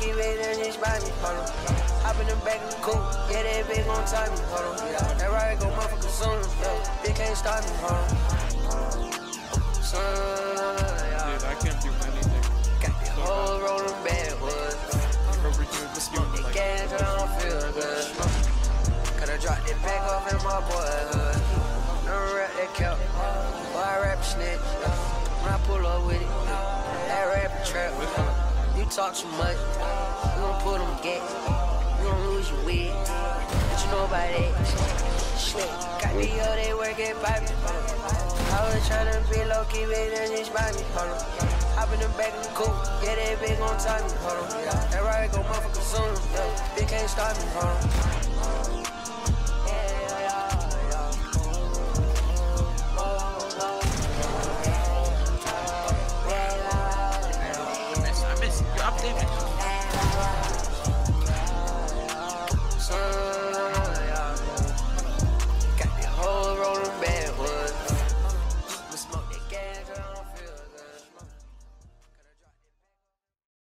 low-key, baby, that bitch by me, hold on. Hop in the back of the coupe, yeah, that bitch gon' tie me, hold on. That ride gon' motherfucker soon, yeah, bitch can't stop me, hold on. Dude, I can't do anything. Got the whole rollin' backwoods. Smoke the gas, I don't feel good. Coulda dropped that back off in my boyhood. Never rap that cap, boy, I rap a snitch. When I pull up with it, that rap a trap. You talk too much, we gon' pull them gas. You gon' lose your wig, what you know about that? Shit, got me all they working by me. I was tryna be low-key, baby, that bitch by me, hold on. Hop in the back of the coupe, yeah, that bitch gon' tie me, hold on. That ride gon' motherfucker soon, yeah, bitch can't stop me, hold on.